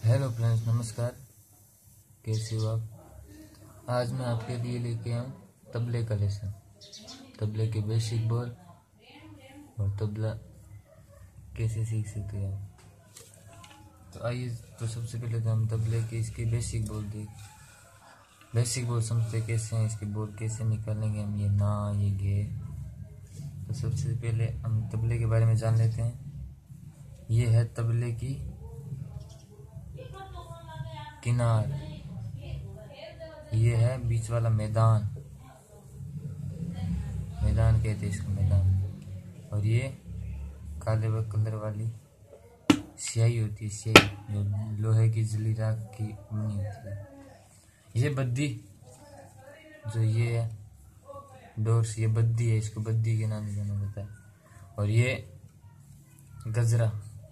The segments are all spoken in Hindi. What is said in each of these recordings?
हेलो फ्रेंड्स, नमस्कार। कैसे हो आप? आज मैं आपके लिए लेके आऊँ तबले का लेसन, तबले के बेसिक बोल और तबला कैसे सीख सकते हैं आप। तो आइए, तो सबसे पहले तो हम तबले के इसके बेसिक बोल बेसिक बोल समझते कैसे हैं, इसके बोल कैसे निकालेंगे हम, ये ना ये गे। तो सबसे पहले हम तबले के बारे में जान लेते हैं। ये है तबले की किनार, ये है बीच वाला मैदान कहते हैं इसको, मैदान। और ये काले व कलर वाली स्याही होती है, स्याही जो लोहे की जली राख की बनी होती है। ये बद्दी, जो ये है डोर्स, ये बद्दी है, इसको बद्दी के नाम से जाना जाता है। और ये गजरा,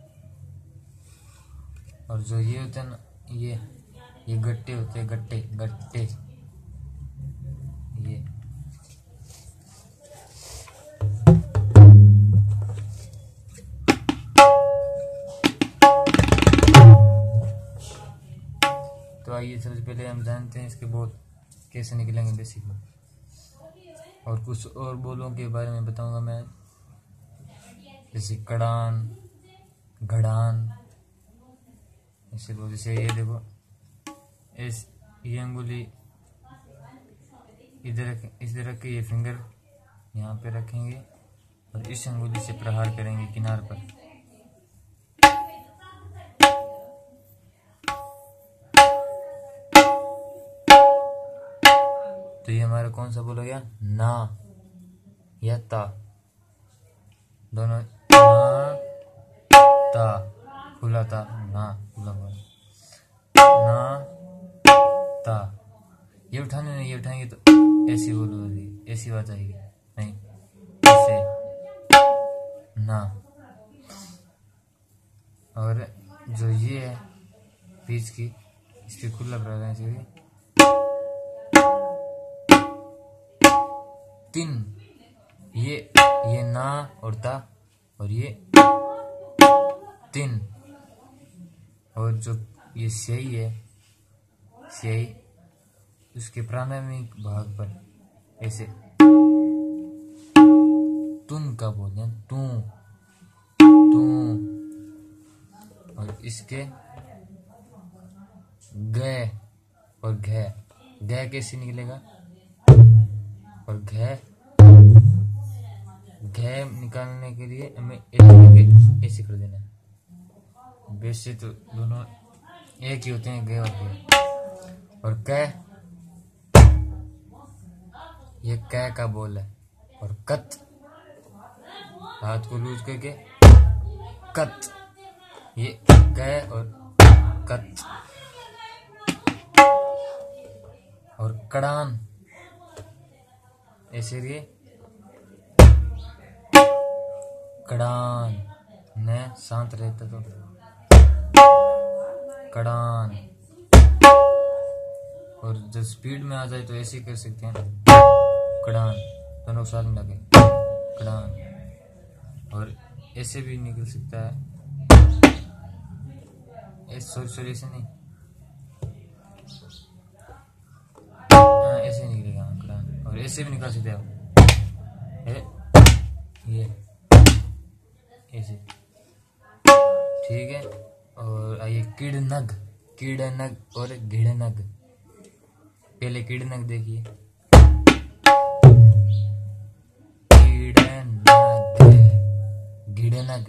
और जो ये होते हैं ना, ये गट्टे होते हैं, गट्टे ये। तो आइए सबसे पहले हम जानते हैं इसके बोल कैसे निकलेंगे, बेसिक बोल। और कुछ और बोलों के बारे में बताऊंगा मैं, जैसे कड़ान, घड़ान, ऐसे बोल। जैसे ये देखो, ये अंगुली इधर रख के, ये फिंगर यहाँ पे रखेंगे और इस अंगुली से प्रहार करेंगे किनार पर। तो ये हमारा कौन सा बोल हो गया, ना या ता, दोनों। ना ता, खुला ता, ना खुला बोल, ना ता। ये उठाने नहीं, ये उठाएंगे तो ऐसी बोल होगी, ऐसी बात आएगी, नहीं ऐसे ना। और जो ये है बीच की, इस पे खुला प्रकार चाहिए, तीन। ये ना और ता, और ये तीन। और जो ये स्याही है, स्याही उसके प्राणायामिक भाग पर ऐसे तुन का बोलते हैं, तू तू। और इसके ग और घ कैसे निकलेगा, और घ निकालने के लिए हमें ऐसे कर देना है। वैसे तो दोनों एक ही होते हैं, ग और घ। और क, ये क का बोल है। और कत, हाथ को लूज करके कत, ये क और कत। और कड़ान ऐसे लिए, कड़ान ने शांत रहता तो कड़ान। और जब स्पीड में आ जाए तो ऐसे कर सकते हैं, कड़ान, दोनों साथ में लगे कड़ान। और ऐसे भी निकल सकता है, सॉरी ऐसे नहीं, ऐसे निकलेगा कड़ान। और ऐसे भी निकाल सकते हैं ये ऐसे, ठीक है। और आइए किड़नग और घिड़नग। पहले किड़नग देखिए, किड़नग, घिड़नग।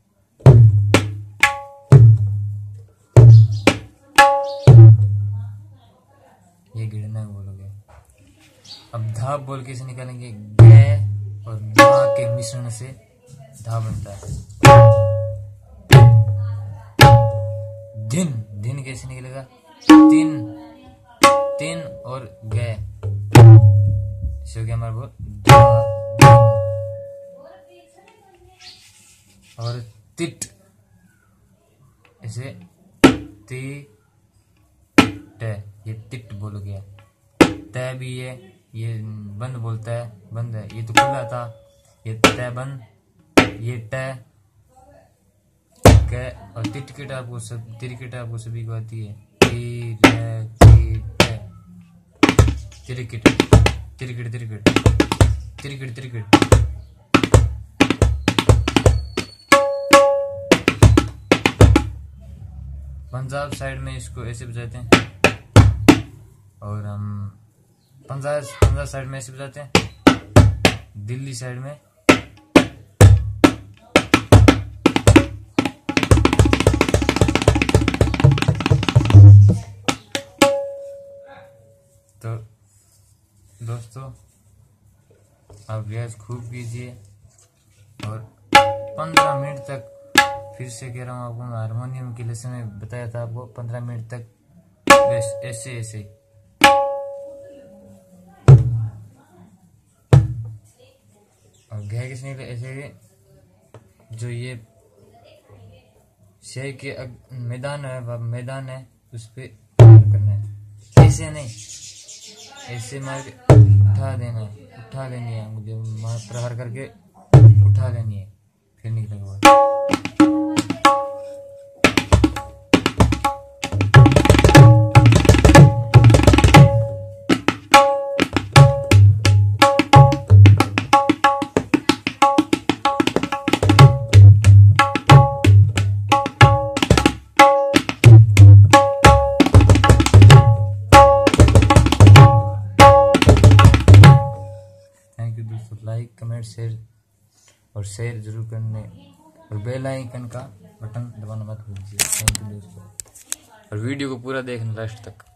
ये घिड़नग बोलोगे। अब धाप बोल कैसे निकालेंगे, ग और धा के मिश्रण से धा बनता है। दिन कैसे निकलेगा, तीन और ग, हो गया हमारा बोल धा। और तिट, ऐसे ती ट, ये तिट बोल गया। तय भी है, ये बंद बोलता है, बंद है, ये तो खुला था, ये तय बंद, ये ट क और तिरकिट आपको सभी को आती है। तिरकिट तिरकिट तिरकिट तिरकिट तिरकिट। पंजाब साइड में इसको ऐसे बजाते हैं और हम पंजाब साइड में ऐसे बजाते हैं। दिल्ली साइड में तो दोस्तों आप रियाज खूब कीजिए और 15 मिनट तक, फिर से कह रहा हूँ आपको, हारमोनियम के लेसन में बताया था आपको 15 मिनट तक बस ऐसे ऐसे। और गह किसने ऐसे जो ये शय के मैदान है उस पे करना है, ऐसे नहीं, ऐसे मार के उठा देना है, उठा लेनी है मुझे, मार प्रहार करके उठा लेनी है, फिर निकलेगा। दोस्तों लाइक कमेंट शेयर जरूर करने और बेल आइकन का बटन दबाना मत भूलिए। थैंक यू दोस्तों, और वीडियो को पूरा देखना लास्ट तक।